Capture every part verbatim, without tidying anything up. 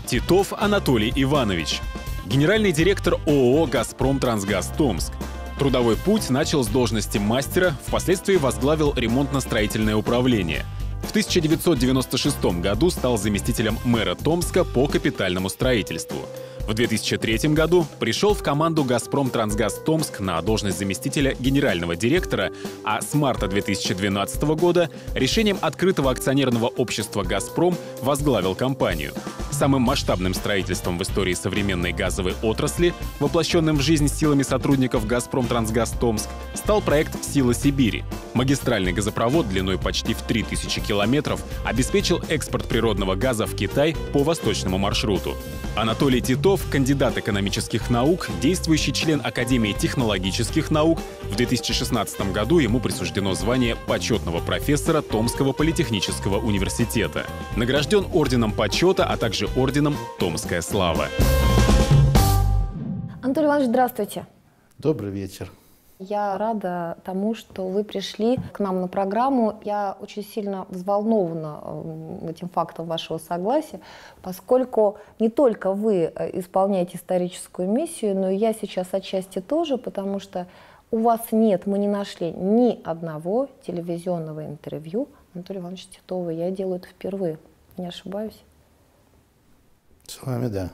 Титов Анатолий Иванович, генеральный директор ООО «Газпром-Трансгаз Томск». Трудовой путь начал с должности мастера, впоследствии возглавил ремонтно-строительное управление. В тысяча девятьсот девяносто шестом году стал заместителем мэра Томска по капитальному строительству. В две тысячи третьем году пришел в команду «Газпром-Трансгаз Томск» на должность заместителя генерального директора, а с марта две тысячи двенадцатого года решением открытого акционерного общества «Газпром» возглавил компанию. Самым масштабным строительством в истории современной газовой отрасли, воплощенным в жизнь силами сотрудников «Газпром-Трансгаз Томск», стал проект «Сила Сибири». Магистральный газопровод длиной почти в три тысячи километров обеспечил экспорт природного газа в Китай по восточному маршруту. Анатолий Титов, кандидат экономических наук, действующий член Академии технологических наук. В две тысячи шестнадцатом году ему присуждено звание почетного профессора Томского политехнического университета. Награжден орденом почета, а также орденом «Томская слава». Анатолий Иванович, здравствуйте. Добрый вечер. Я рада тому, что вы пришли к нам на программу. Я очень сильно взволнована этим фактом вашего согласия, поскольку не только вы исполняете историческую миссию, но и я сейчас отчасти тоже, потому что у вас нет, мы не нашли ни одного телевизионного интервью Анатолия Ивановича Титова. Я делаю это впервые. Не ошибаюсь? С вами да.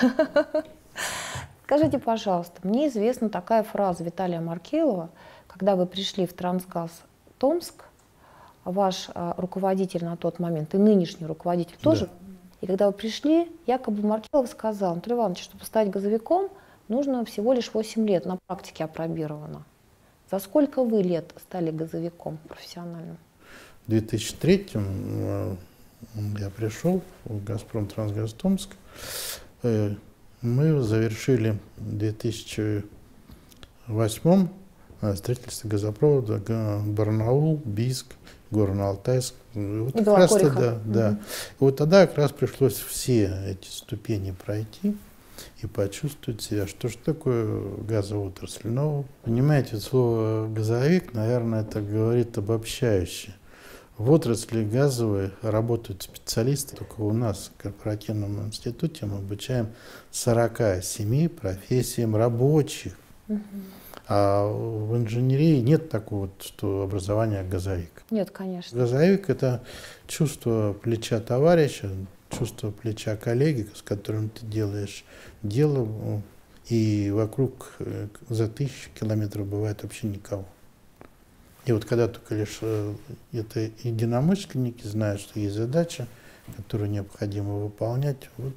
Скажите, пожалуйста, мне известна такая фраза Виталия Маркелова, когда вы пришли в Трансгаз Томск, ваш а, руководитель на тот момент и нынешний руководитель тоже, да. И когда вы пришли, якобы Маркелов сказал: Анатолий Иванович, чтобы стать газовиком, нужно всего лишь восемь лет, на практике опробировано. За сколько вы лет стали газовиком профессиональным? В две тысячи третьем я пришел в «Газпром-Трансгаз Томск». Мы завершили в две тысячи восьмом строительство газопровода Барнаул, Бийск, Горно-Алтайск. Вот и была Кориха. Да, угу. да. И вот тогда как раз пришлось все эти ступени пройти и почувствовать себя, что же такое газовая отрасль. Но, понимаете, слово «газовик», наверное, это говорит обобщающе. В отрасли газовой работают специалисты. Только у нас в корпоративном институте мы обучаем сорока семи профессиям рабочих. Угу. А в инженерии нет такого, что образование газовик. Нет, конечно. Газовик — это чувство плеча товарища, чувство плеча коллеги, с которым ты делаешь дело, и вокруг за тысячу километров бывает вообще никого. И вот когда только лишь это единомышленники знают, что есть задача, которую необходимо выполнять, вот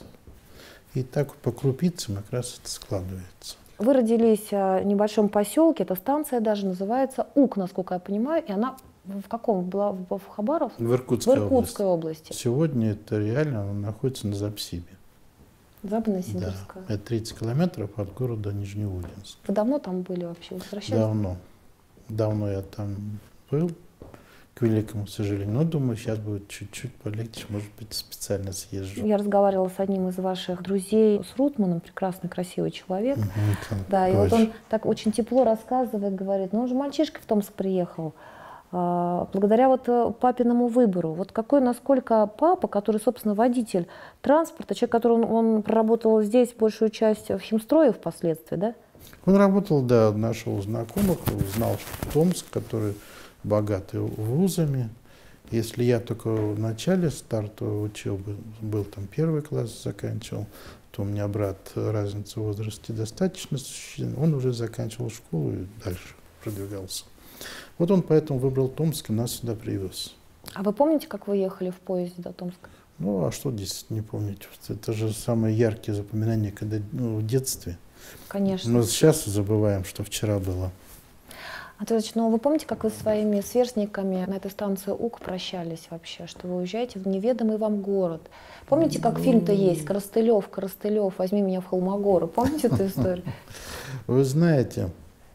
и так по крупицам как раз это складывается. Вы родились в небольшом поселке, эта станция даже называется УК, насколько я понимаю, и она в каком? Была в Хабаровске? В Иркутской, в Иркутской области. области. Сегодня это реально находится на Запсибе. Западно-Сибирская. Да, это тридцать километров от города Нижнеудинск. Вы давно там были вообще? Возвращались? Давно. Давно я там был, к великому сожалению. Но думаю, сейчас будет чуть-чуть полегче, может быть, специально съезжу. Я разговаривала с одним из ваших друзей, с Рутманом, прекрасный, красивый человек. Угу, да, и вот он так очень тепло рассказывает, говорит: ну он же мальчишка в Томск приехал, а, благодаря вот папиному выбору. Вот какой, насколько папа, который, собственно, водитель транспорта, человек, который он, он проработал здесь большую часть в химстрое впоследствии, да? Он работал, да, нашел знакомых, узнал, что Томск, который богатый вузами. Если я только в начале стартовой учебы был, там первый класс заканчивал, то у меня брат, разница в возрасте достаточно существенная, он уже заканчивал школу и дальше продвигался. Вот он поэтому выбрал Томск и нас сюда привез. А вы помните, как вы ехали в поезде до Томска? Ну, а что здесь не помнить? Это же самые яркие запоминания, когда, ну, в детстве. Конечно. Мы сейчас забываем, что вчера было. Анатолий Ильич, ну вы помните, как вы со своими сверстниками на этой станции УК прощались вообще, что вы уезжаете в неведомый вам город? Помните, как фильм-то есть «Коростылев, Коростылев, возьми меня в Холмогоры»? Помните эту историю? Вы знаете,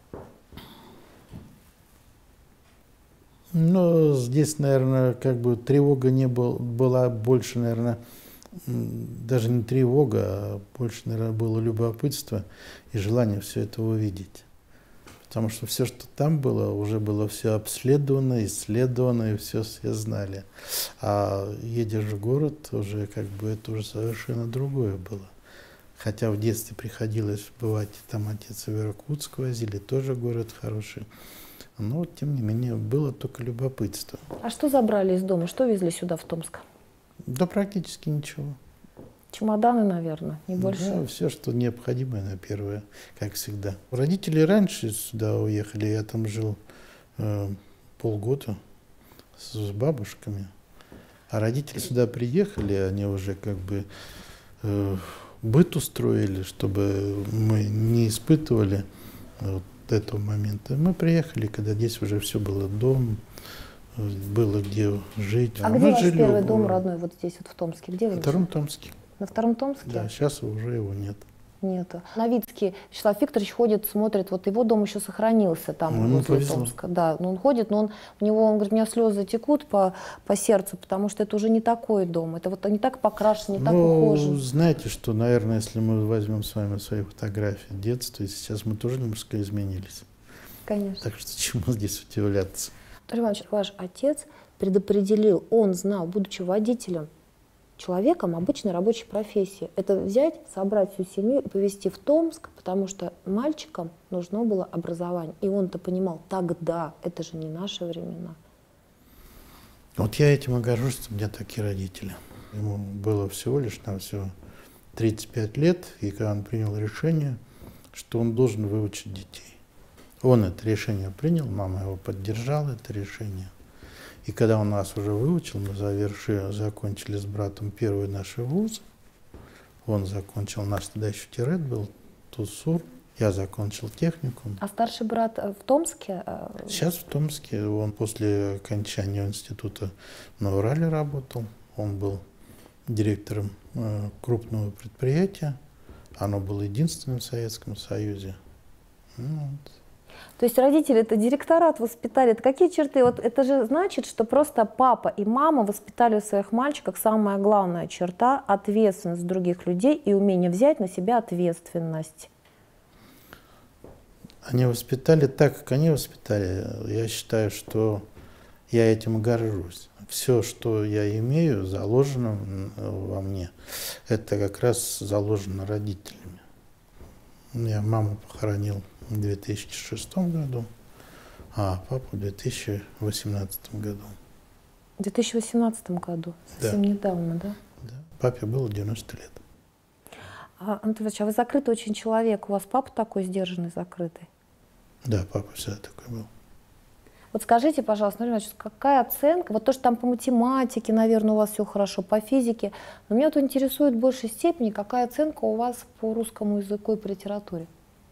ну, здесь, наверное, как бы тревога не был, была больше, наверное, даже не тревога, а больше, наверное, было любопытство и желание все это увидеть. Потому что все, что там было, уже было все обследовано, исследовано, и все все знали. А едешь в город, уже как бы это уже совершенно другое было. Хотя в детстве приходилось бывать, там отец в Иркутск возили, тоже город хороший. Но, тем не менее, было только любопытство. А что забрали из дома? Что везли сюда, в Томск? Да практически ничего. Чемоданы, наверное, не больше? Да, все, что необходимое на первое, как всегда. Родители раньше сюда уехали, я там жил э, полгода с, с бабушками. А родители сюда приехали, они уже как бы э, быт устроили, чтобы мы не испытывали вот этого момента. Мы приехали, когда здесь уже все было дом, было где жить. А, а где мы ваш жили первый в, дом родной, вот здесь, вот в Томске? Где вы? В Втором Томске. На Втором Томске? Да, сейчас уже его нет. Нету. Новицкий Вячеслав Викторович ходит, смотрит, вот его дом еще сохранился там, ну, возле повезло. Томска. Да, но он ходит, но он, у него, он говорит, у меня слезы текут по, по сердцу, потому что это уже не такой дом, это вот не так покрашен, не так ну, ухожен. Знаете, что, наверное, если мы возьмем с вами свои фотографии детства, сейчас мы тоже немножко изменились. Конечно. Так что чему здесь удивляться? Анатолий Иванович, ваш отец предопределил, он знал, будучи водителем, человеком обычной рабочей профессии. Это взять, собрать всю семью и повезти в Томск, потому что мальчикам нужно было образование. И он-то понимал, тогда, это же не наши времена. Вот я этим и горжусь, что у меня такие родители. Ему было всего лишь навсего тридцать пять лет, и когда он принял решение, что он должен выучить детей. Он это решение принял, мама его поддержала, это решение. И когда он нас уже выучил, мы завершили, закончили с братом первый наш вуз. Он закончил, наш тогда еще ТИРЭТ был, ТУСУР. Я закончил техникум. А старший брат в Томске? Сейчас в Томске. Он после окончания института на Урале работал. Он был директором э, крупного предприятия. Оно было единственным в Советском Союзе. Ну, вот. То есть родители это директорат воспитали. Это какие черты? Вот это же значит, что просто папа и мама воспитали в своих мальчиках самая главная черта — ответственность других людей и умение взять на себя ответственность. Они воспитали так, как они воспитали. Я считаю, что я этим и горжусь. Все, что я имею, заложено во мне. Это как раз заложено родителями. Я маму похоронил в две тысячи шестом году, а папу в две тысячи восемнадцатом году. В две тысячи восемнадцатом году, совсем да. недавно, да? Да. Папе было девяносто лет. А, Анатолий Иванович, а вы закрытый очень человек. У вас папа такой сдержанный, закрытый? Да, папа всегда такой был. Вот скажите, пожалуйста, Анатолий Иванович, какая оценка? Вот то, что там по математике, наверное, у вас все хорошо, по физике. Но меня тут интересует в большей степени, какая оценка у вас по русскому языку и по литературе?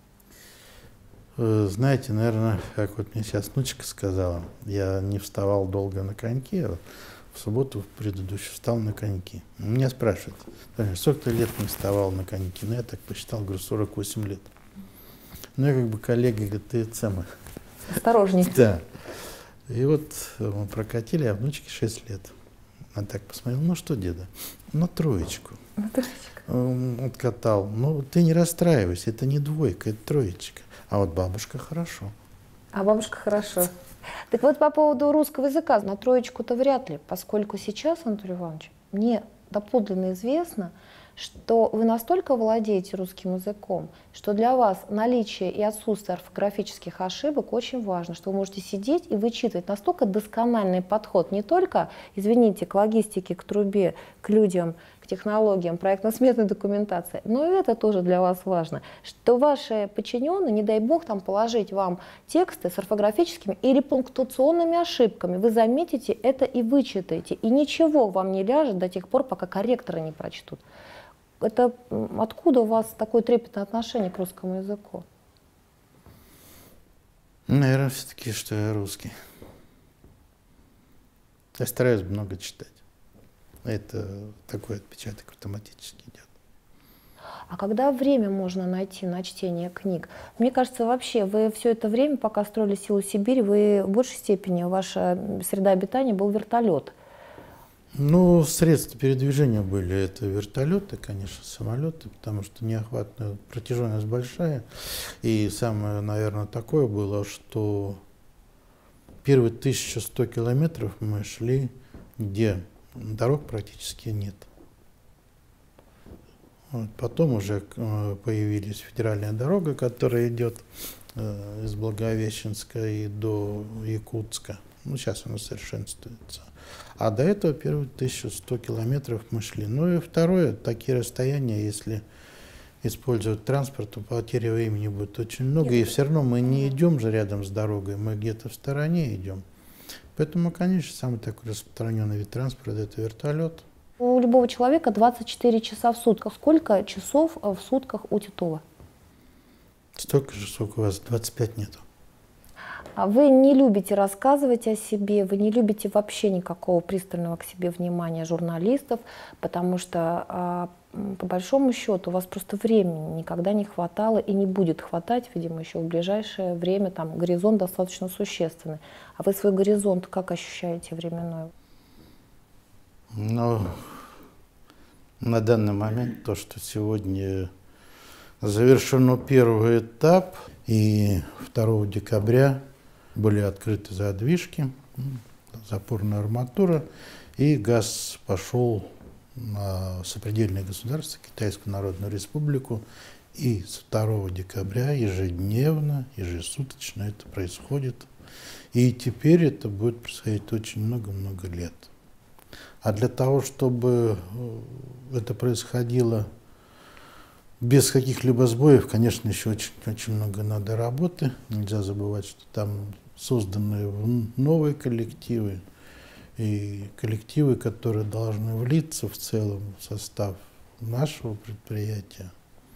Знаете, наверное, как вот мне сейчас внучка сказала, я не вставал долго на коньки, а в субботу в предыдущую встал на коньки. Меня спрашивают, сколько ты лет не вставал на коньки? Ну, я так посчитал, говорю, сорок восемь лет. Ну, я как бы коллега, говорит, ты это самое. Осторожней. Да. И вот мы прокатили, а внучке шесть лет. Она так посмотрела, ну что, деда, на троечку. На троечку. Он откатал. Ну, ты не расстраивайся, это не двойка, это троечка. А вот бабушка хорошо. А бабушка хорошо. Так вот, по поводу русского языка, на троечку-то вряд ли, поскольку сейчас, Анатолий Иванович, мне доподлинно известно, что вы настолько владеете русским языком, что для вас наличие и отсутствие орфографических ошибок очень важно, что вы можете сидеть и вычитывать настолько доскональный подход не только, извините, к логистике, к трубе, к людям, к технологиям, проектно-сметной документации, но и это тоже для вас важно, что ваши подчиненные, не дай бог, там положить вам тексты с орфографическими или пунктуационными ошибками, вы заметите это и вычитаете, и ничего вам не ляжет до тех пор, пока корректоры не прочтут. Это откуда у вас такое трепетное отношение к русскому языку? Наверное, все-таки, что я русский. Я стараюсь много читать. Это такой отпечаток автоматически идет. А когда время можно найти на чтение книг? Мне кажется, вообще вы все это время, пока строили «Силу Сибири», вы в большей степени, ваша среда обитания был вертолет. Ну, средства передвижения были, это вертолеты, конечно, самолеты, потому что неохватная протяженность большая. И самое, наверное, такое было, что первые тысяча сто километров мы шли, где дорог практически нет. Вот. Потом уже появилась федеральная дорога, которая идет э, из Благовещенска и до Якутска. Ну, сейчас она совершенствуется. А до этого первые тысяча сто километров мы шли. Ну и второе, такие расстояния, если использовать транспорт, то потери времени будет очень много. И все равно мы не идем же рядом с дорогой, мы где-то в стороне идем. Поэтому, конечно, самый такой распространенный вид транспорта – это вертолет. У любого человека двадцать четыре часа в сутках. Сколько часов в сутках у Титова? Столько же, сколько у вас, двадцать пять нету. Вы не любите рассказывать о себе, вы не любите вообще никакого пристального к себе внимания журналистов, потому что, по большому счету, у вас просто времени никогда не хватало и не будет хватать, видимо, еще в ближайшее время, там горизонт достаточно существенный. А вы свой горизонт как ощущаете временной? Ну, на данный момент то, что сегодня завершено первый этап, и второго декабря были открыты задвижки, запорная арматура, и газ пошел на сопредельное государство, Китайскую Народную Республику, и с второго декабря ежедневно, ежесуточно это происходит. И теперь это будет происходить очень много-много лет. А для того, чтобы это происходило без каких-либо сбоев, конечно, еще очень-очень много надо работы. Нельзя забывать, что там созданы новые коллективы, и коллективы, которые должны влиться в целом в состав нашего предприятия.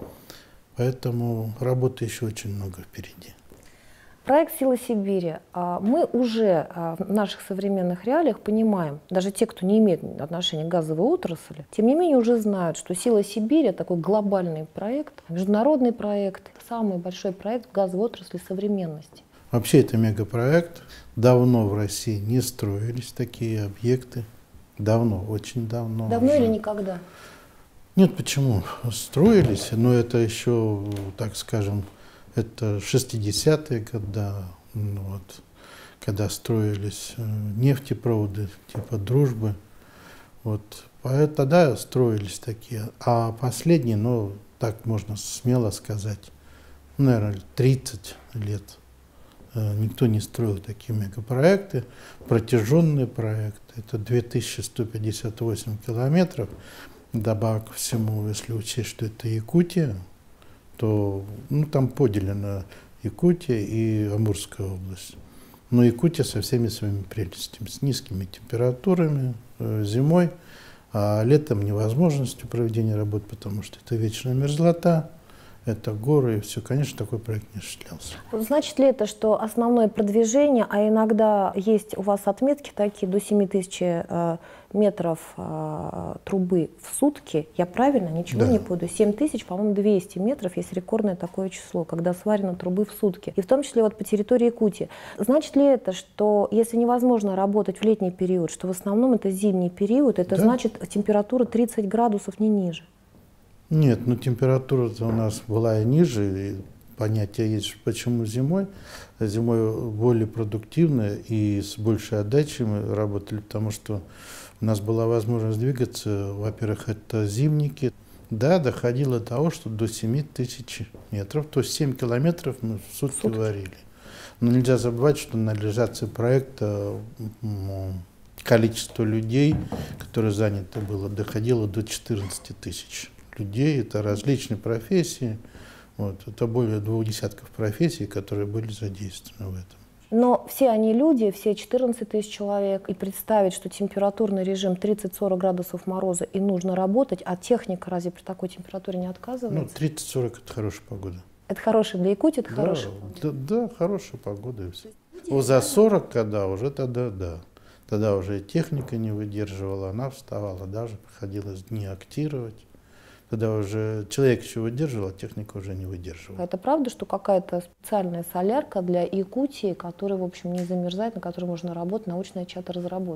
Поэтому работы еще очень много впереди. Проект «Сила Сибири». Мы уже в наших современных реалиях понимаем, даже те, кто не имеет отношения к газовой отрасли, тем не менее уже знают, что «Сила Сибири» — такой глобальный проект, международный проект, самый большой проект в газовой отрасли современности. Вообще это мегапроект. Давно в России не строились такие объекты. Давно, очень давно. Давно уже. Или никогда? Нет, почему? Строились, но это еще, так скажем, это шестидесятые годы, ну вот, когда строились нефтепроводы типа «Дружбы». Вот, тогда строились такие. А последние, ну, так можно смело сказать, наверное, тридцать лет никто не строил такие мегапроекты. Протяженный проект – это две тысячи сто пятьдесят восемь километров. Добавок ко всему, если учесть, что это Якутия, то ну, там поделена Якутия и Амурская область. Но Якутия со всеми своими прелестями, с низкими температурами э, зимой, а летом невозможностью проведения работ, потому что это вечная мерзлота, это горы и все. Конечно, такой проект не осуществлялся. Значит ли это, что основное продвижение, а иногда есть у вас отметки такие до семи тысяч э, метров э, трубы в сутки, я правильно, ничего да. не путаю, семь тысяч, по-моему, двести метров есть рекордное такое число, когда сварено трубы в сутки, и в том числе вот по территории Якутии. Значит ли это, что если невозможно работать в летний период, что в основном это зимний период, это да. значит температура тридцать градусов, не ниже? Нет, ну температура-то у нас была и ниже, и понятие есть, почему зимой. Зимой более продуктивно и с большей отдачей мы работали, потому что у нас была возможность двигаться. Во-первых, это зимники. Да, доходило до того, что до семи тысяч метров, то есть семь километров мы в сутки, сутки варили. Но нельзя забывать, что на реализации проекта ну, количество людей, которые заняты было, доходило до четырнадцати тысяч. Людей, это различные профессии, вот, это более двух десятков профессий, которые были задействованы в этом. Но все они люди, все четырнадцать тысяч человек, и представить, что температурный режим тридцать-сорок градусов мороза и нужно работать, а техника разве при такой температуре не отказывается? Ну, тридцать-сорок это хорошая погода. Это хорошая для Якутии, это да, хорошая погода? Да, да, хорошая погода. И все. Вот за сорок, когда уже тогда, да. Тогда уже техника не выдерживала, она вставала, даже приходилось дни актировать. Когда уже человек еще выдерживал, а техника уже не выдерживала. Это правда, что какая-то специальная солярка для Якутии, которая, в общем, не замерзает, на которой можно работать, научная чата-разработка?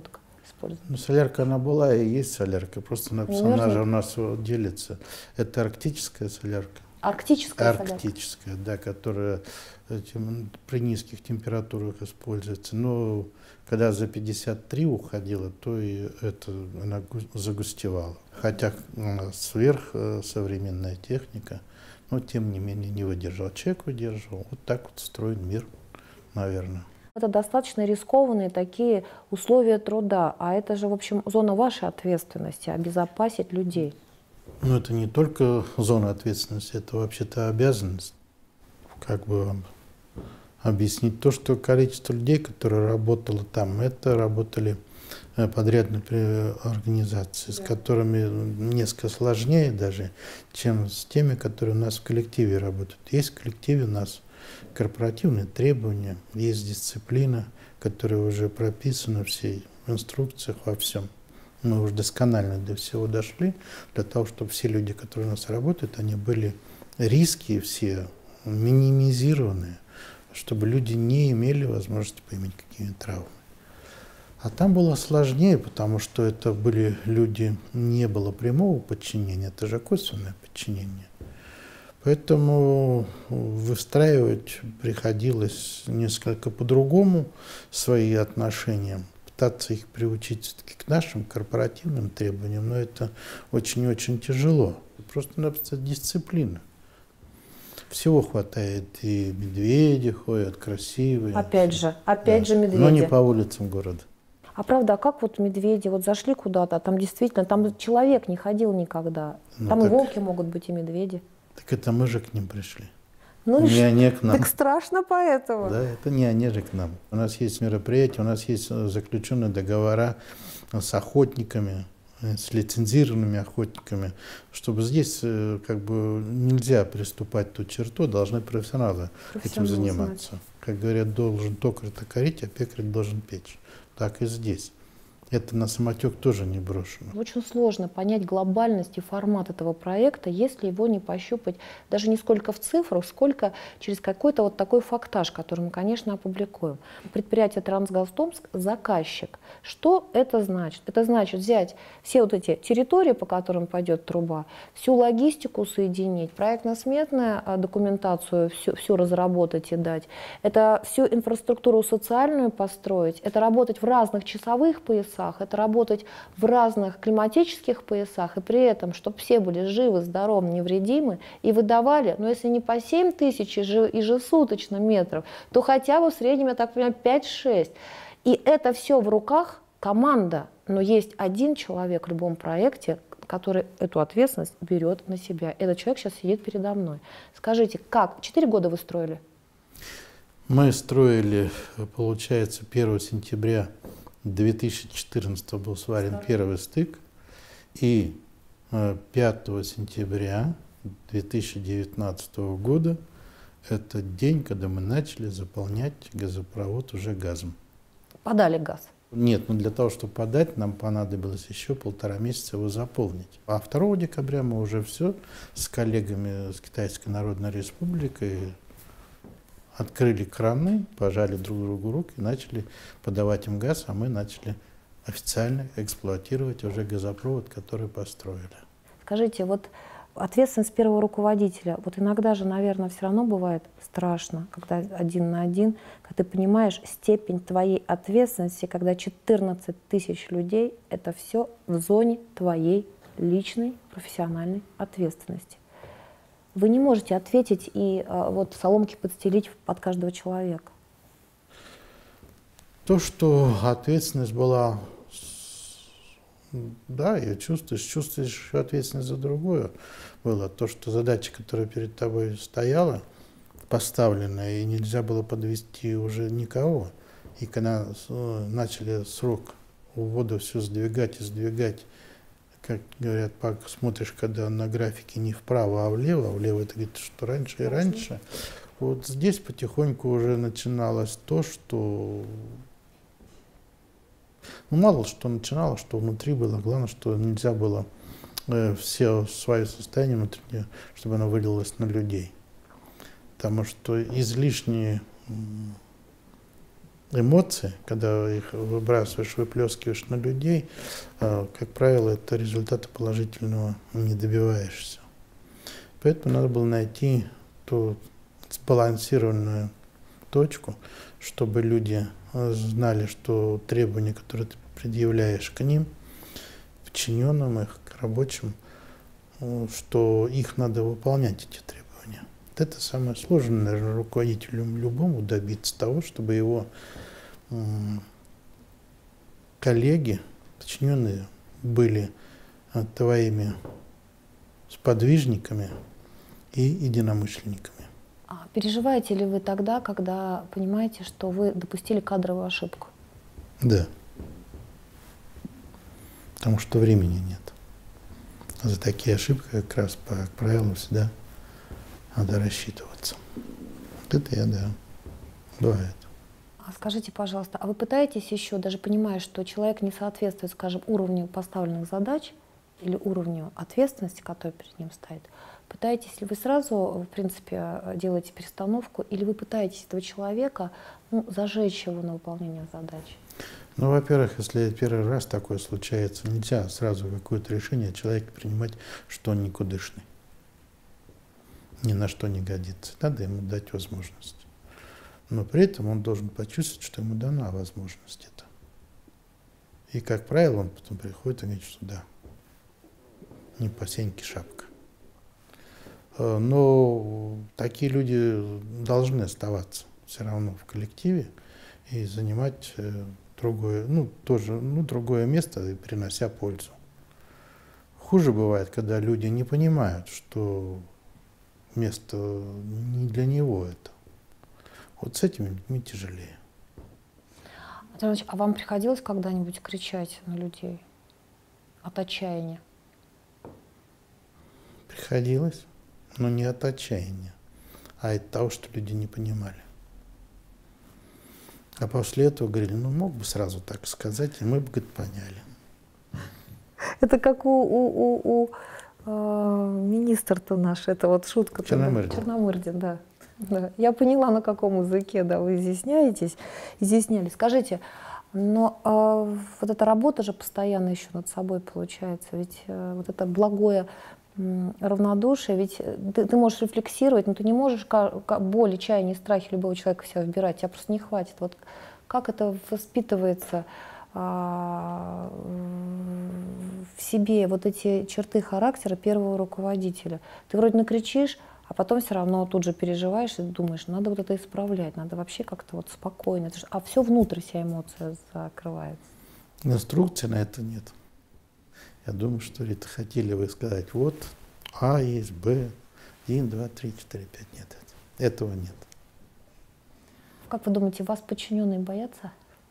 использовать? Ну, солярка она была и есть солярка, просто на персонажа у нас делится. Это арктическая солярка. Арктическая солярка? Арктическая, да, которая этим, при низких температурах используется. Но когда за пятьдесят три уходила, то и это она загустевала. Хотя сверхсовременная техника, но тем не менее не выдержал. Человек выдерживал. Вот так вот устроен мир, наверное. Это достаточно рискованные такие условия труда, а это же, в общем, зона вашей ответственности — обезопасить людей. Ну, это не только зона ответственности, это вообще-то обязанность. Как бы вам объяснить то, что количество людей, которые работало там, это работали подрядные организации, с которыми несколько сложнее даже, чем с теми, которые у нас в коллективе работают. Есть в коллективе у нас корпоративные требования, есть дисциплина, которая уже прописана всей в инструкциях, во всем. Мы уже досконально до всего дошли, для того, чтобы все люди, которые у нас работают, они были риски все минимизированы, чтобы люди не имели возможности поиметь какие-нибудь травмы. А там было сложнее, потому что это были люди, не было прямого подчинения, это же косвенное подчинение. Поэтому выстраивать приходилось несколько по-другому свои отношения, пытаться их приучить все-таки к нашим корпоративным требованиям, но это очень-очень тяжело. Просто-напросто дисциплина. Всего хватает, и медведи ходят красивые. Опять же, опять да. же медведи. Но не по улицам города. А правда, а как вот медведи вот зашли куда-то, там действительно, там человек не ходил никогда. Ну, там так, и волки могут быть, и медведи. Так это мы же к ним пришли. Ну, не они к нам. Так страшно поэтому. Да, это не они же к нам. У нас есть мероприятия, у нас есть заключенные договора с охотниками, с лицензированными охотниками, чтобы здесь как бы нельзя приступать ту черту, должны профессионалы, профессионалы этим заниматься. Знать. Как говорят, должен токарь токарить, а пекарь должен печь. Так и здесь. Это на самотек тоже не брошено. Очень сложно понять глобальность и формат этого проекта, если его не пощупать даже не сколько в цифрах, сколько через какой-то вот такой фактаж, который мы, конечно, опубликуем. Предприятие «Трансгаз-Томск» — заказчик. Что это значит? Это значит взять все вот эти территории, по которым пойдет труба, всю логистику соединить, проектно-сметную документацию всю, всю разработать и дать. Это всю инфраструктуру социальную построить, это работать в разных часовых поясах, это работать в разных климатических поясах, и при этом, чтобы все были живы, здоровы, невредимы, и выдавали, ну если не по семь тысяч ежесуточно метров, то хотя бы в среднем, я так понимаю, пять-шесть. И это все в руках команда, но есть один человек в любом проекте, который эту ответственность берет на себя. Этот человек сейчас сидит передо мной. Скажите, как? Четыре года вы строили? Мы строили, получается, первого сентября две тысячи четырнадцатого был сварен Старый. первый стык, и пятого сентября две тысячи девятнадцатого года это день, когда мы начали заполнять газопровод уже газом. Подали газ? Нет, ну для того, чтобы подать, нам понадобилось еще полтора месяца его заполнить. А второго декабря мы уже все с коллегами с Китайской Народной Республикой открыли краны, пожали друг другу руки, начали подавать им газ, а мы начали официально эксплуатировать уже газопровод, который построили. Скажите, вот ответственность первого руководителя, вот иногда же, наверное, все равно бывает страшно, когда один на один, когда ты понимаешь степень твоей ответственности, когда четырнадцать тысяч людей — это все в зоне твоей личной профессиональной ответственности. Вы не можете ответить и а, вот соломки подстелить под каждого человека. То, что ответственность была, да, ее чувствуешь, чувствуешь ответственность за другое было. То, что задача, которая перед тобой стояла, поставленная, и нельзя было подвести уже никого. И когда начали срок увода все сдвигать и сдвигать, как говорят, смотришь, когда на графике не вправо, а влево, а влево это говорит, что раньше и раньше. Вот здесь потихоньку уже начиналось то, что... Ну, мало что начиналось, что внутри было. Главное, что нельзя было э, все свое состояние внутреннее, чтобы оно вылилось на людей. Потому что излишние эмоции, когда их выбрасываешь, выплескиваешь на людей, как правило, это результата положительного не добиваешься. Поэтому надо было найти ту сбалансированную точку, чтобы люди знали, что требования, которые ты предъявляешь к ним, подчиненным их, к рабочим, что их надо выполнять, эти требования. Это самое сложное, наверное, руководителю любому добиться того, чтобы его коллеги, подчиненные, были твоими сподвижниками и единомышленниками. А переживаете ли вы тогда, когда понимаете, что вы допустили кадровую ошибку? Да. Потому что времени нет. За такие ошибки как раз, по как правилу, всегда надо рассчитываться. Вот это я, да, бывает. А скажите, пожалуйста, а вы пытаетесь еще, даже понимая, что человек не соответствует, скажем, уровню поставленных задач или уровню ответственности, который перед ним стоит, пытаетесь ли вы сразу, в принципе, делаете перестановку, или вы пытаетесь этого человека, ну, зажечь его на выполнение задач? Ну, во-первых, если первый раз такое случается, нельзя сразу какое-то решение человека принимать, что он никудышный, ни на что не годится. Надо ему дать возможность. Но при этом он должен почувствовать, что ему дана возможность это. И, как правило, он потом приходит и говорит, что да, не по сеньке шапка. Но такие люди должны оставаться все равно в коллективе и занимать другое, ну, тоже, ну, другое место, принося пользу. Хуже бывает, когда люди не понимают, что место не для него это. Вот с этими людьми тяжелее. Анатолий Иванович, а вам приходилось когда-нибудь кричать на людей от отчаяния? Приходилось, но не от отчаяния, а от того, что люди не понимали. А после этого говорили, ну мог бы сразу так сказать, и мы бы, говорит, поняли. Это как у, у, у, у э, министра-то наш, это вот шутка. Черномырдин. Черномырдин, да. Да. Я поняла, на каком языке, да, вы изъясняетесь, изъяснялись. Скажите, но э, вот эта работа же постоянно еще над собой получается, ведь э, вот это благое э, равнодушие, ведь ты, ты можешь рефлексировать, но ты не можешь боли, чаяния, страхи любого человека в себя вбирать, тебя просто не хватит. Вот как это воспитывается э, в себе, вот эти черты характера первого руководителя? Ты вроде накричишь, а потом все равно тут же переживаешь и думаешь, надо вот это исправлять, надо вообще как-то вот спокойно. А все внутрь вся эмоция закрывается. Инструкции на это нет. Я думаю, что Рита, хотели вы сказать, вот А есть, Б, один, два, три, четыре, пять. Нет, этого нет. Как вы думаете, вас подчиненные боятся?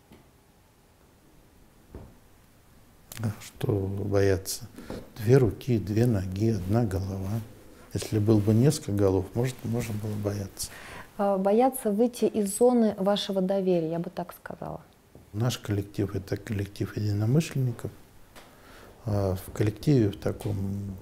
А что бояться? Две руки, две ноги, одна голова. Если было бы несколько голов, может, можно было бояться. Бояться выйти из зоны вашего доверия, я бы так сказала. Наш коллектив – это коллектив единомышленников. А в коллективе в таком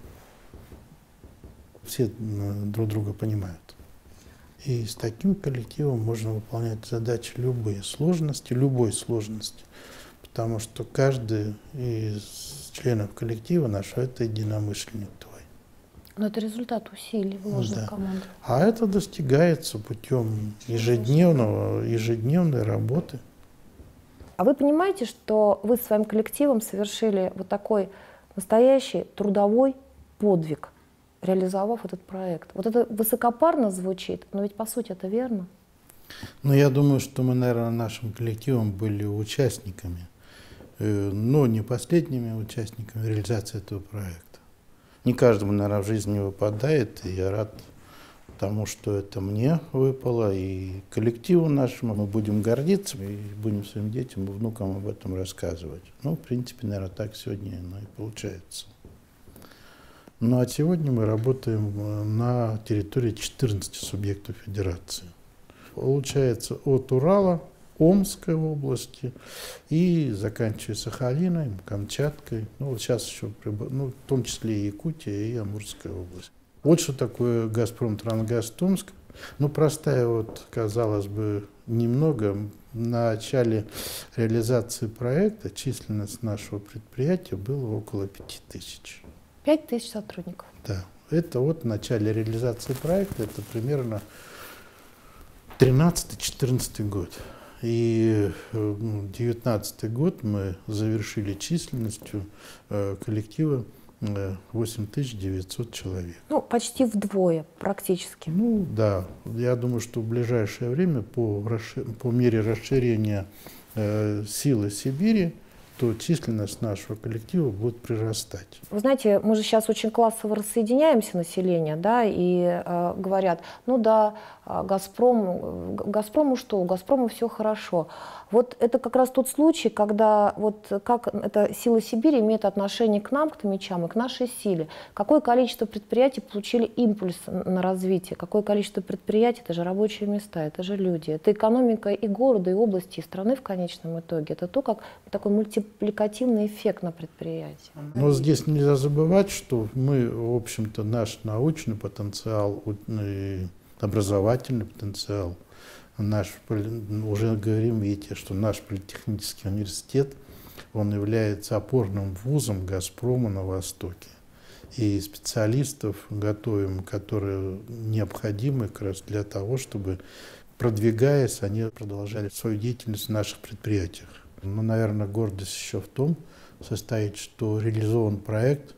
все друг друга понимают. И с таким коллективом можно выполнять задачи любые сложности, любой сложности. Потому что каждый из членов коллектива нашего – это единомышленник твой. Но это результат усилий, вложенных Да. в команду. А это достигается путем ежедневного, ежедневной работы. А вы понимаете, что вы своим коллективом совершили вот такой настоящий трудовой подвиг, реализовав этот проект? Вот это высокопарно звучит, но ведь по сути это верно. Ну, я думаю, что мы, наверное, нашим коллективом были участниками, но не последними участниками реализации этого проекта. Не каждому, наверное, в жизни выпадает, и я рад тому, что это мне выпало, и коллективу нашему. Мы будем гордиться, и будем своим детям и внукам об этом рассказывать. Ну, в принципе, наверное, так сегодня оно и получается. Ну, а сегодня мы работаем на территории четырнадцати субъектов федерации. Получается, от Урала, Омской области и заканчивая Сахалином, Камчаткой, ну вот сейчас еще, ну, в том числе и Якутия и Амурская область. Вот что такое «Газпром Трансгаз Томск». Ну, простая, вот, казалось бы, немного. В начале реализации проекта численность нашего предприятия была около пяти тысяч. Пять тысяч сотрудников. Да. Это вот в начале реализации проекта, это примерно тринадцатый-четырнадцатый год. И девятнадцатый год мы завершили численностью э, коллектива э, восемь тысяч девятьсот человек. Ну, почти вдвое, практически. Ну да, я думаю, что в ближайшее время по, по мере расширения э, силы Сибири, то численность нашего коллектива будет прирастать. Вы знаете, мы же сейчас очень классово рассоединяемся, население, да, и э, говорят, ну да, Газпром, Газпрому что, у Газпрома все хорошо. Вот это как раз тот случай, когда вот как эта сила Сибири имеет отношение к нам, к томичам, и к нашей силе. Какое количество предприятий получили импульс на развитие, какое количество предприятий, это же рабочие места, это же люди, это экономика и города, и области, и страны в конечном итоге. Это то, как такой мультипликативный эффект на предприятии. Но здесь нельзя забывать, что мы, в общем-то, наш научный потенциал, образовательный потенциал, наш, уже говорим, видите, что наш политехнический университет, он является опорным вузом «Газпрома» на Востоке. И специалистов готовим, которые необходимы как раз для того, чтобы, продвигаясь, они продолжали свою деятельность в наших предприятиях. Но, наверное, гордость еще в том состоит, что реализован проект,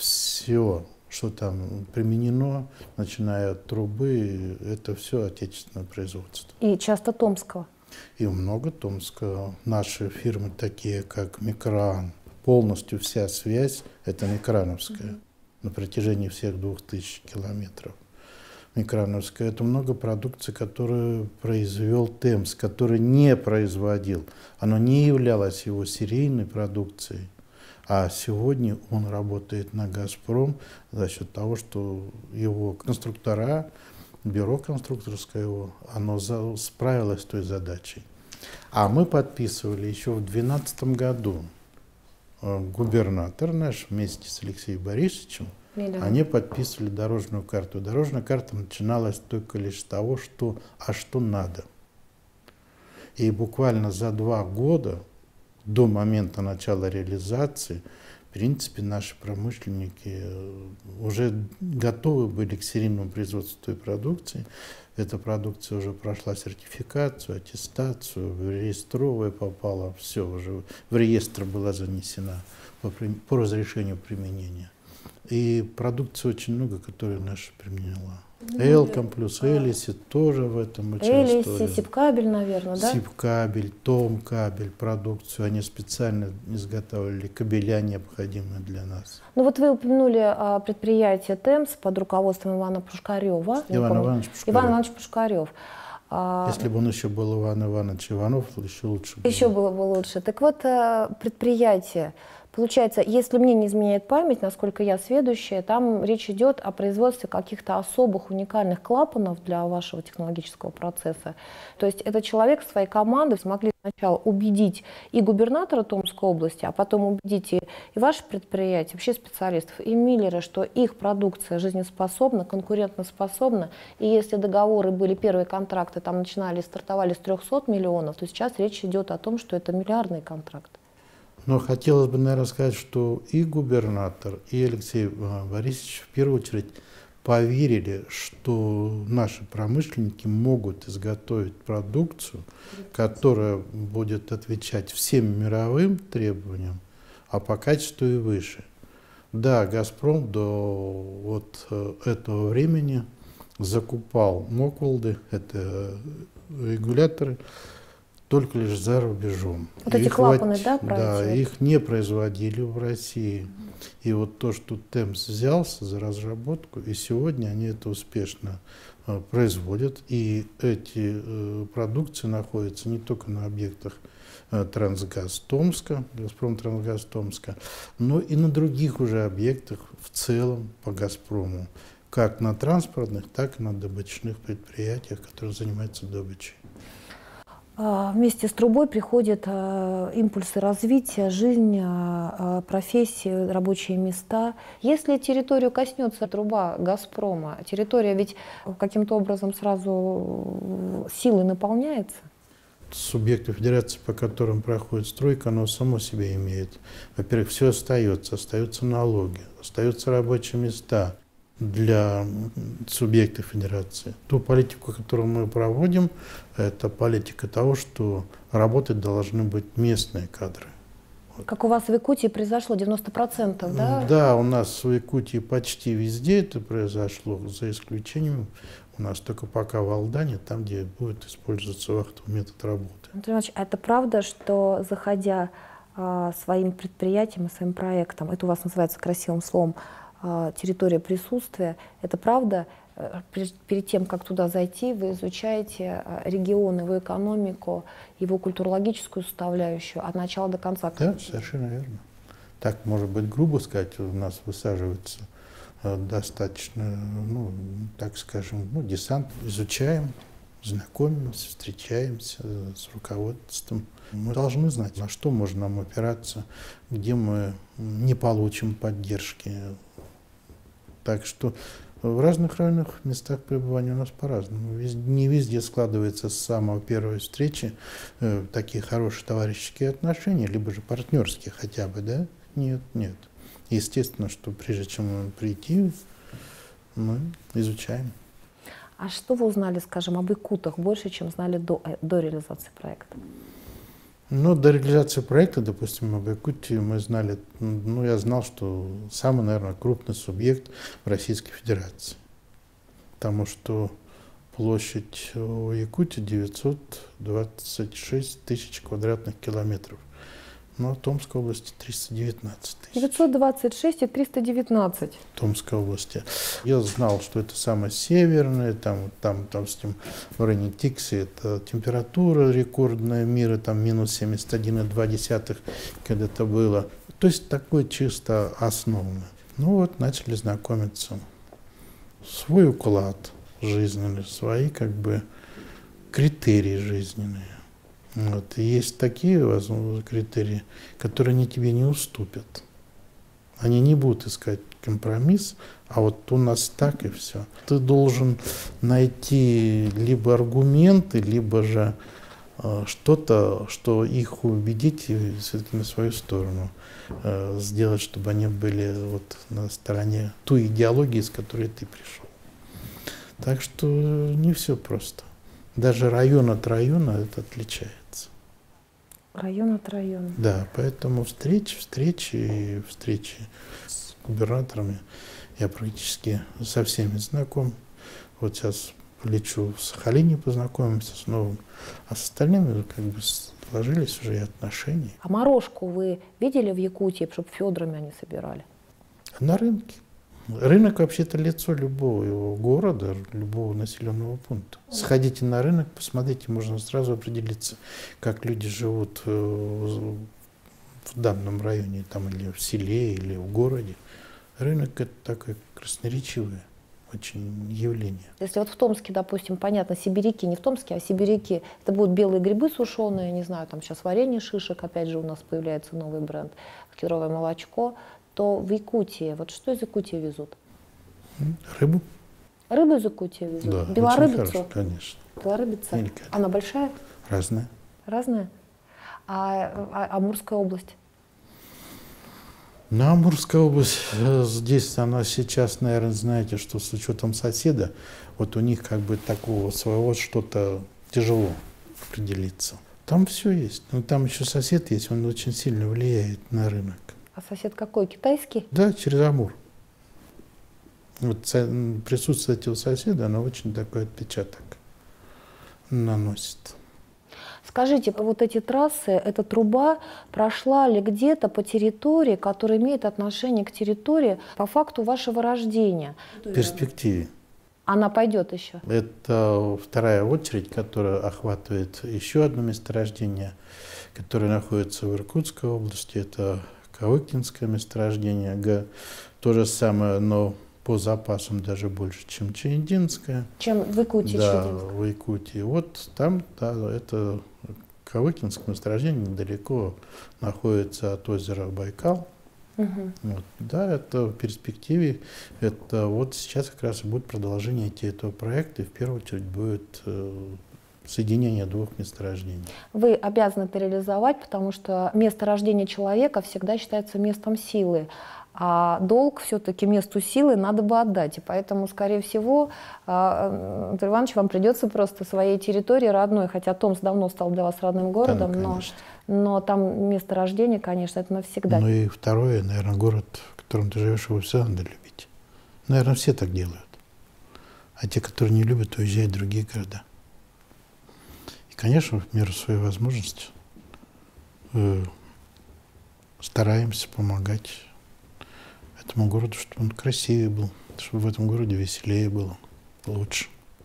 все, что там применено, начиная от трубы, это все отечественное производство. И часто томского. И много томского. Наши фирмы, такие как Микран, полностью вся связь – это микрановская, mm-hmm. на протяжении всех двух тысяч километров. Микрановская – это много продукции, которую произвел Темс, который не производил. Оно не являлось его серийной продукцией. А сегодня он работает на «Газпром» за счет того, что его конструктора, бюро конструкторское его, оно за, справилось с той задачей. А мы подписывали еще в две тысячи двенадцатом году. Губернатор наш вместе с Алексеем Борисовичем, да. Они подписывали дорожную карту. Дорожная карта начиналась только лишь с того, что «а что надо?». И буквально за два года до момента начала реализации, в принципе, наши промышленники уже готовы были к серийному производству той продукции. Эта продукция уже прошла сертификацию, аттестацию, в реестровое попала, все уже в реестр была занесена по, по разрешению применения. И продукции очень много, которую наша применяла. Элком плюс Элиси тоже в этом участвовали. Элиси, Сибкабель, наверное, да? Сибкабель, Томкабель, продукцию. Они специально изготавливали кабеля, необходимые для нас. Ну вот вы упомянули а, предприятие Темс под руководством Ивана Пушкарева. Иван Иванович Пушкарев. Иван Иванович Пушкарев. Если бы он еще был Иван Иванович Иванов, то еще лучше было. Еще было бы лучше. Так вот, предприятие, получается, если мне не изменяет память, насколько я сведущая, там речь идет о производстве каких-то особых уникальных клапанов для вашего технологического процесса. То есть этот человек своей командой смогли сначала убедить и губернатора Томской области, а потом убедить и, и ваше предприятие, вообще специалистов, и миллеры, что их продукция жизнеспособна, конкурентоспособна. И если договоры были, первые контракты там начинали, стартовали с трёхсот миллионов, то сейчас речь идет о том, что это миллиардный контракт. Но хотелось бы, наверное, сказать, что и губернатор, и Алексей Борисович в первую очередь поверили, что наши промышленники могут изготовить продукцию, которая будет отвечать всем мировым требованиям, а по качеству и выше. Да, «Газпром» до вот этого времени закупал Моквалды, это регуляторы, только лишь за рубежом. Вот эти их клапаны, вот, да, да, их не производили в России. Mm-hmm. И вот то, что Темс взялся за разработку, и сегодня они это успешно э, производят. И эти э, продукции находятся не только на объектах э, Трансгаз Томска, Газпром Трансгаз Томска, но и на других уже объектах в целом по Газпрому. Как на транспортных, так и на добычных предприятиях, которые занимаются добычей. Вместе с трубой приходят импульсы развития, жизнь, профессии, рабочие места. Если территорию коснется труба «Газпрома», территория ведь каким-то образом сразу силой наполняется? Субъекты федерации, по которым проходит стройка, оно само себе имеет. Во-первых, все остается, остаются налоги, остаются рабочие места для субъектов федерации. Ту политику, которую мы проводим, это политика того, что работать должны быть местные кадры. Как у вас в Якутии произошло, девяносто процентов, да? Да, у нас в Якутии почти везде это произошло, за исключением у нас только пока в Алдане, там, где будет использоваться вахтовый метод работы. Анатолий Иванович, а это правда, что заходя а, своим предприятием и своим проектом, это у вас называется красивым словом, территория присутствия. Это правда, перед тем, как туда зайти, вы изучаете регион, его экономику, его культурологическую составляющую от начала до конца. Да, совершенно верно. Так, может быть, грубо сказать, у нас высаживается достаточно, ну, так скажем, ну, десант. Изучаем, знакомимся, встречаемся с руководством. Мы должны знать, на что можно нам опираться, где мы не получим поддержки. Так что в разных районах местах пребывания у нас по-разному. Не везде складывается с самого первой встречи э, такие хорошие товарищеские отношения, либо же партнерские хотя бы, да? Нет, нет. Естественно, что прежде чем прийти, мы изучаем. А что вы узнали, скажем, об якутах больше, чем знали до, до реализации проекта? Ну, до реализации проекта, допустим, об Якутии мы знали, ну, я знал, что самый, наверное, крупный субъект в Российской Федерации. Потому что площадь у Якутии девятьсот двадцать шесть тысяч квадратных километров. Но в Томской области триста девятнадцать тысяч. девятьсот двадцать шесть и триста девятнадцать. В Томской области. Я знал, что это самое северное, там, там, там с ним в районе Тикси, это температура рекордная мира, там минус семьдесят один и две десятых, когда это было. То есть такое чисто основное. Ну вот, начали знакомиться. Свой уклад жизненный, свои как бы критерии жизненные. Вот. И есть такие, возможно, критерии, которые они тебе не уступят. Они не будут искать компромисс, а вот у нас так и все. Ты должен найти либо аргументы, либо же э, что-то, что их убедить и все-таки на свою сторону э, сделать, чтобы они были вот на стороне той идеологии, с которой ты пришел. Так что не все просто. Даже район от района это отличается. Район от района. Да, поэтому встречи, встречи и встречи с губернаторами я практически со всеми знаком. Вот сейчас лечу в Сахалине, познакомимся с новым. А с остальными как бы сложились уже и отношения. А морожку вы видели в Якутии, чтобы федрами они собирали? На рынке. Рынок вообще-то лицо любого его города, любого населенного пункта. Сходите на рынок, посмотрите, можно сразу определиться, как люди живут в данном районе, там, или в селе, или в городе. Рынок — это такое красноречивое очень явление. Если вот в Томске, допустим, понятно, сибиряки, не в Томске, а сибиряки, это будут белые грибы сушеные, не знаю, там сейчас варенье шишек, опять же у нас появляется новый бренд, кедровое молочко, то в Якутии, вот что из Якутии везут? Рыбу. Рыбу из Якутии везут? Да, белорыбицу? очень хорошо, конечно. Белорыбица? Великая. Она большая? Разная. Разная? А, а, а Амурская область? Ну, Амурская область, здесь она сейчас, наверное, знаете, что с учетом соседа, вот у них как бы такого своего что-то тяжело определиться. Там все есть. Но там еще сосед есть, он очень сильно влияет на рынок. А сосед какой? Китайский? Да, через Амур. Вот присутствие этого соседа, оно очень такой отпечаток наносит. Скажите, вот эти трассы, эта труба прошла ли где-то по территории, которая имеет отношение к территории по факту вашего рождения? В перспективе. Она пойдет еще? Это вторая очередь, которая охватывает еще одно месторождение, которое находится в Иркутской области. Это Кавыкинское месторождение. То же самое, но по запасам даже больше, чем Чаединская. Чем в Якутии? Да, Чаединская. в Якутии. Вот там, да, это Кавыкинское месторождение недалеко находится от озера Байкал. Угу. Вот, да, это в перспективе, это вот сейчас как раз и будет продолжение идти этого проекта, и в первую очередь будет э, соединение двух месторождений. Вы обязаны это реализовать, потому что место рождения человека всегда считается местом силы, а долг все-таки месту силы надо бы отдать. И поэтому, скорее всего, Анатолий Иванович, вам придется просто своей территории родной, хотя Томск давно стал для вас родным городом, Да, ну, но, но там место рождения, конечно, это навсегда. Ну и второе, наверное, город, в котором ты живешь, его все надо любить. Наверное, все так делают. А те, которые не любят, уезжают в другие города. И, конечно, в меру своей возможности э, стараемся помогать этому городу, чтобы он красивее был, чтобы в этом городе веселее было, лучше.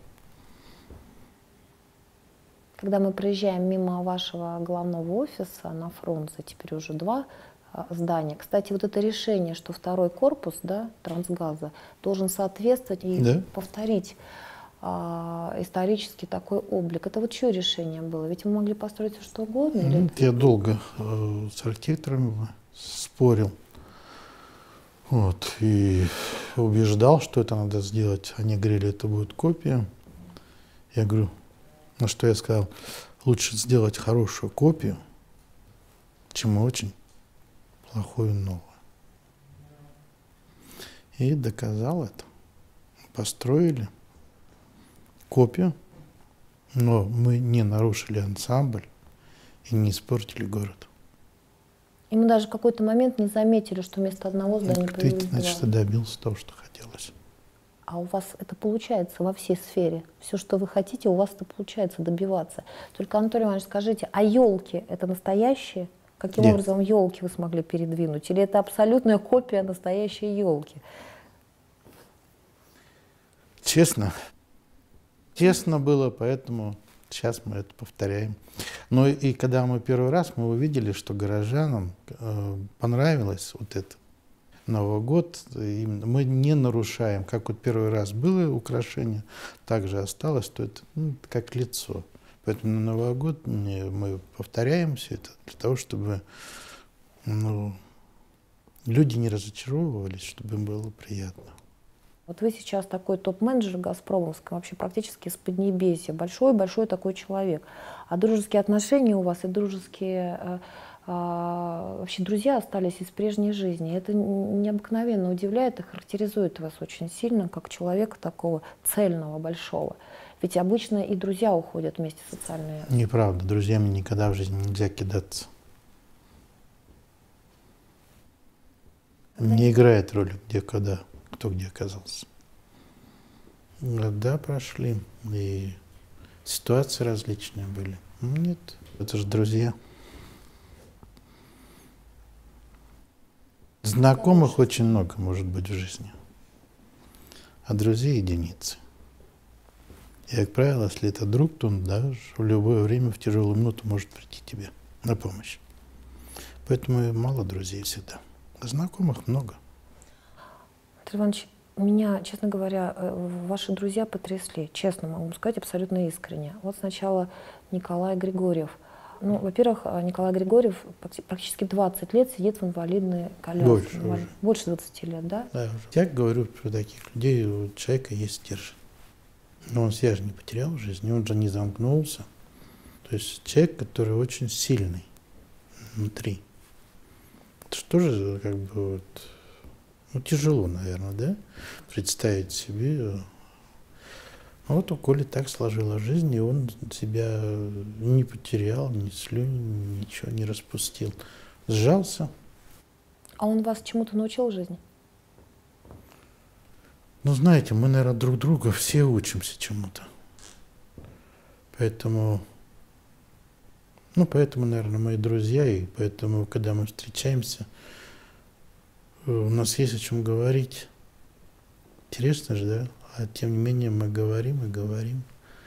Когда мы проезжаем мимо вашего главного офиса на Фрунзе, теперь уже два а, здания. Кстати, вот это решение, что второй корпус, да, Трансгаза должен соответствовать и да. повторить а, исторический такой облик. Это вот чье решение было? Ведь мы могли построить все что угодно? Ну, или... Я долго э, с архитекторами спорил. Вот, и убеждал, что это надо сделать. Они говорили, это будет копия. Я говорю, на что я сказал, лучше сделать хорошую копию, чем очень плохую новую. И доказал это. Построили копию, но мы не нарушили ансамбль и не испортили город. И мы даже в какой-то момент не заметили, что вместо одного здания появилось два. Значит, ты добился того, что хотелось. А у вас это получается во всей сфере. Все, что вы хотите, у вас это получается добиваться. Только, Анатолий Иванович, скажите, а елки это настоящие? Каким Нет. образом елки вы смогли передвинуть? Или это абсолютная копия настоящей елки? Честно. Честно было, поэтому сейчас мы это повторяем. Но и когда мы первый раз, мы увидели, что горожанам э, понравилось вот это. Новый год, именно, мы не нарушаем, как вот первый раз было украшение, так же осталось, то это ну, как лицо. Поэтому на Новый год мы повторяем все это для того, чтобы ну, люди не разочаровывались, чтобы им было приятно. Вот вы сейчас такой топ-менеджер газпромовский, вообще практически с Поднебесья, большой-большой такой человек. А дружеские отношения у вас и дружеские э, э, вообще друзья остались из прежней жизни. Это необыкновенно удивляет и характеризует вас очень сильно, как человека такого цельного, большого. Ведь обычно и друзья уходят вместе социальные. Неправда, друзьями никогда в жизни нельзя кидаться. Да. Не играет роли, где, когда. Кто где оказался. Года прошли, и ситуации различные были. Нет, это же друзья. Знакомых очень много может быть в жизни, а друзей единицы. И, как правило, если это друг, то он даже в любое время, в тяжелую минуту может прийти тебе на помощь. Поэтому мало друзей всегда, а знакомых много. Анатолий Иванович, меня, честно говоря, ваши друзья потрясли, честно могу сказать, абсолютно искренне. Вот сначала Николай Григорьев. Ну, во-первых, Николай Григорьев практически двадцать лет сидит в инвалидной коляске. Больше, уже. Больше двадцати лет, да? Да, уже. Я говорю про таких людей, у человека есть стержень. Но он себя же не потерял в жизни, он же не замкнулся. То есть человек, который очень сильный внутри. Это что же как бы вот... Ну, тяжело, наверное, да, представить себе. А вот у Коли так сложилась жизнь, и он себя не потерял, ни слюни, ничего не распустил. Сжался. А он вас чему-то научил в жизни? Ну, знаете, мы, наверное, друг друга все учимся чему-то. Поэтому, ну, поэтому, наверное, мои друзья, и поэтому, когда мы встречаемся, у нас есть о чем говорить. Интересно же, да? А тем не менее мы говорим и говорим.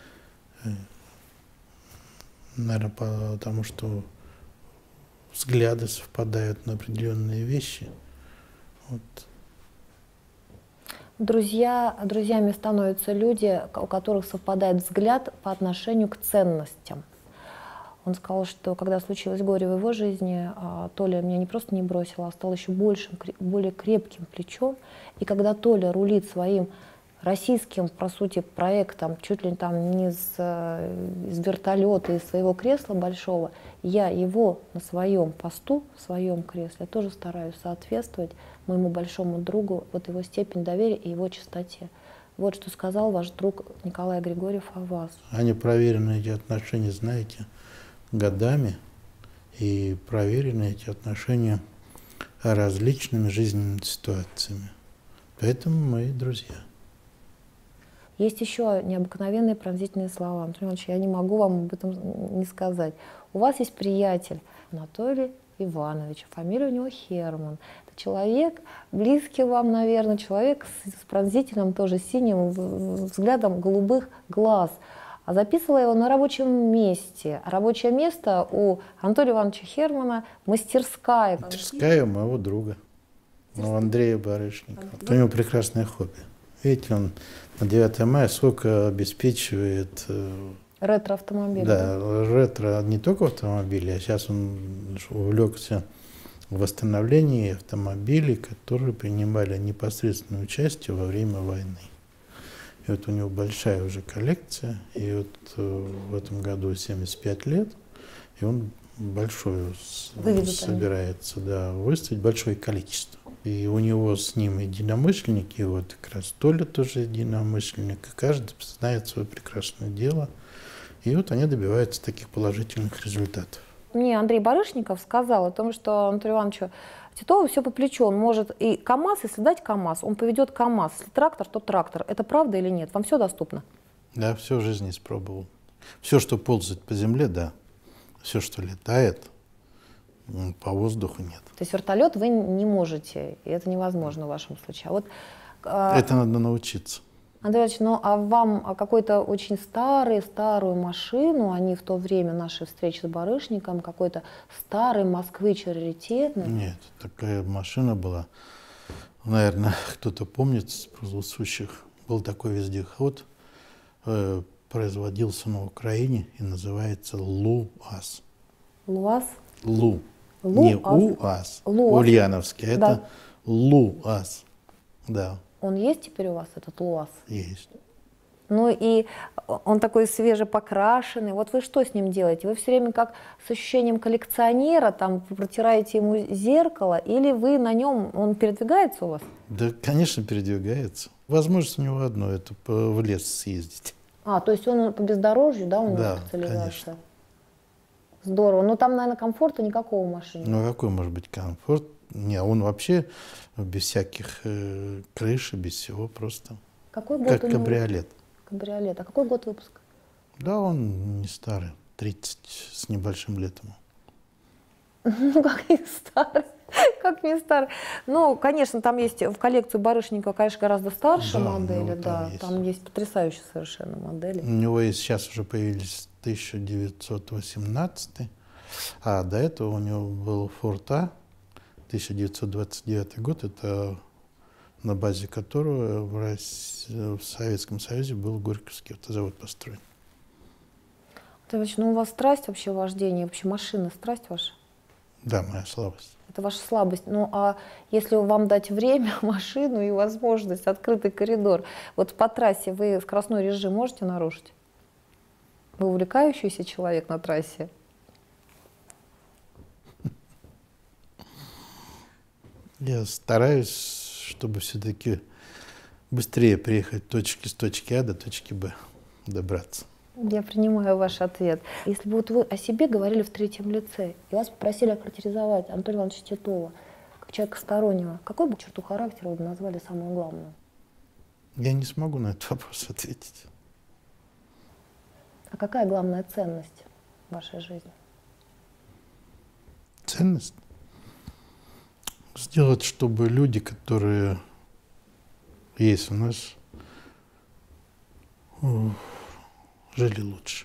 Наверное, потому что взгляды совпадают на определенные вещи. Вот. Друзья, друзьями становятся люди, у которых совпадает взгляд по отношению к ценностям. Он сказал, что когда случилось горе в его жизни, Толя меня не просто не бросила, а стал еще большим, более крепким плечом. И когда Толя рулит своим российским, по сути, проектом, чуть ли там не из, из вертолета, из своего кресла большого, я его на своем посту, в своем кресле, тоже стараюсь соответствовать моему большому другу, вот его степень доверия и его чистоте. Вот что сказал ваш друг Николай Григорьев о вас. Они проверены, эти отношения, знаете, годами, и проверены эти отношения различными жизненными ситуациями. Поэтому мы друзья. Есть еще необыкновенные пронзительные слова. Анатолий Иванович, я не могу вам об этом не сказать. У вас есть приятель Анатолий Иванович, фамилия у него Херман. Это человек, близкий вам, наверное, человек с, с пронзительным, тоже синим взглядом голубых глаз. А записывала его на рабочем месте. А рабочее место у Анатолия Ивановича Хермана мастерская. Мастерская у моего друга, у Андрея Барышникова. У него прекрасное хобби. Видите, он на девятое мая сколько обеспечивает... Ретро-автомобили. Да, ретро не только автомобили, а сейчас он увлекся в восстановлении автомобилей, которые принимали непосредственное участие во время войны. И вот у него большая уже коллекция, и вот в этом году семьдесят пять лет, и он большое собирается, да, выставить, большое количество. И у него с ним единомышленники, вот как раз Толя тоже единомышленник, и каждый знает свое прекрасное дело. И вот они добиваются таких положительных результатов. Мне Андрей Барышников сказал о том, что Анатолию Ивановичу Титову все по плечу. Он может и КАМАЗ, если дать КАМАЗ, он поведет КАМАЗ. Если трактор, то трактор. Это правда или нет? Вам все доступно? Да, все в жизни испробовал. Все, что ползает по земле, да. Все, что летает, по воздуху нет. То есть вертолет вы не можете, и это невозможно в вашем случае. А вот, это надо научиться. Андрей Иванович, ну а вам какой-то очень старый, старую машину, они в то время нашей встречи с Барышником, какой-то старый москвич раритетный? Нет, такая машина была, наверное, кто-то помнит с присутствующих, был такой вездеход, э, производился на Украине и называется ЛУАЗ. ЛУАЗ? Лу. Лу Не АЗ. УАЗ, ЛУАЗ. Ульяновский, это Да. ЛУАЗ, да. Он есть теперь у вас, этот ЛУАЗ? Есть. Ну и он такой свежепокрашенный. Вот вы что с ним делаете? Вы все время как с ощущением коллекционера, там протираете ему зеркало, или вы на нем, он передвигается у вас? Да, конечно, передвигается. Возможность у него одно, это по, в лес съездить. А, то есть он по бездорожью, да, у него Да, специализация? конечно. Здорово. Но там, наверное, комфорта никакого в машине. Ну, какой может быть комфорт? Не, он вообще без всяких э, крыши, без всего просто. Какой год Как у него? кабриолет. Кабриолет. А какой год выпуска? Да, он не старый, тридцать с небольшим летом. Ну, как не старый. Как не старый. Ну, конечно, там есть в коллекцию Барышникова, конечно, гораздо старше Да, модели. ну, там Да, есть. там есть потрясающие совершенно модели. У него есть, сейчас уже появились тысяча девятьсот восемнадцатый, а до этого у него был Форд А, тысяча девятьсот двадцать девятый год, это на базе которого в, России, в Советском Союзе был Горьковский автозавод построен. Анатолий Иванович, ну у вас страсть вообще вождения, вообще машина, страсть ваша? Да, моя слабость. Это ваша слабость. Ну а если вам дать время, машину и возможность, открытый коридор, вот по трассе вы скоростной режим можете нарушить? Вы увлекающийся человек на трассе? Я стараюсь, чтобы все-таки быстрее приехать точки с точки А до точки Б, добраться. Я принимаю ваш ответ. Если бы вот вы о себе говорили в третьем лице, и вас попросили охарактеризовать Анатолия Ивановича Титова, как человека стороннего, какую бы черту характера вы бы назвали самую главную? Я не смогу на этот вопрос ответить. А какая главная ценность в вашей жизни? Ценность? Сделать, чтобы люди, которые есть у нас, жили лучше.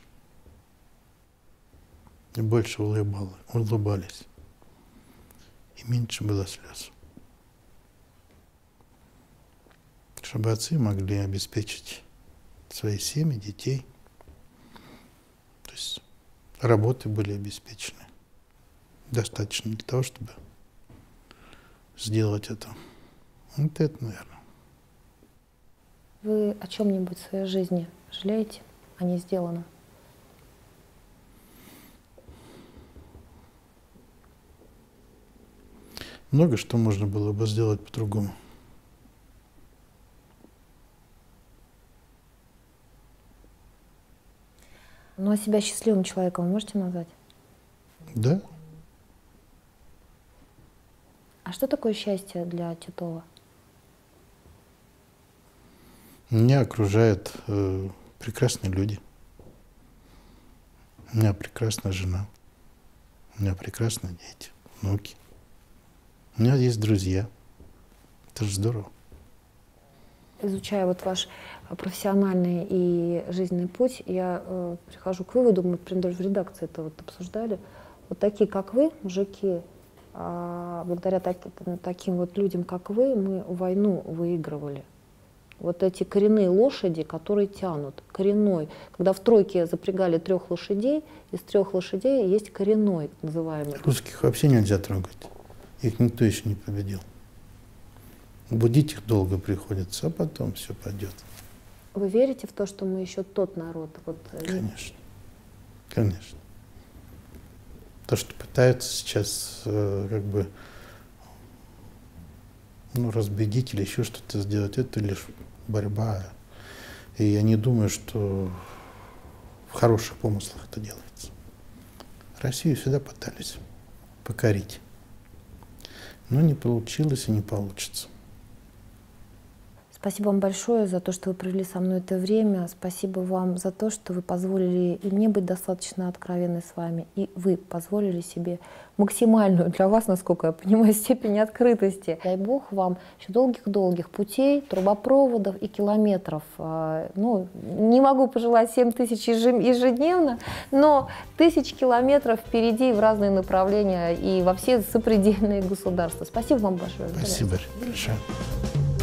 И больше улыбали, улыбались. И меньше было слез. чтобы отцы могли обеспечить свои семьи, детей. То есть работы были обеспечены достаточно для того, чтобы сделать это. Вот это, наверное. Вы о чем-нибудь в своей жизни жалеете, а не сделано? Много что можно было бы сделать по-другому. Ну, а себя счастливым человеком вы можете назвать? Да. А что такое счастье для Титова? Меня окружают э, прекрасные люди. У меня прекрасная жена. У меня прекрасные дети, внуки. У меня есть друзья. Это же здорово. Изучая вот ваш профессиональный и жизненный путь, я э, прихожу к выводу, мы даже в редакции это вот обсуждали, вот такие, как вы, мужики, а благодаря так, таким вот людям, как вы, мы войну выигрывали. Вот эти коренные лошади, которые тянут, коренной. Когда в тройке запрягали трех лошадей, из трех лошадей есть коренной, так называемый. Русских вообще нельзя трогать. Их никто еще не победил. Будить их долго приходится, а потом все пойдет. Вы верите в то, что мы еще тот народ? Вот, конечно. Конечно. То, что пытаются сейчас э, как бы ну, разбедить или еще что-то сделать, это лишь борьба. И я не думаю, что в хороших помыслах это делается. Россию всегда пытались покорить. Но не получилось и не получится. Спасибо вам большое за то, что вы провели со мной это время. Спасибо вам за то, что вы позволили и мне быть достаточно откровенной с вами, и вы позволили себе максимальную для вас, насколько я понимаю, степень открытости. Дай Бог вам еще долгих-долгих путей, трубопроводов и километров. Ну, не могу пожелать семь тысяч ежедневно, но тысяч километров впереди в разные направления и во все сопредельные государства. Спасибо вам большое. Спасибо большое.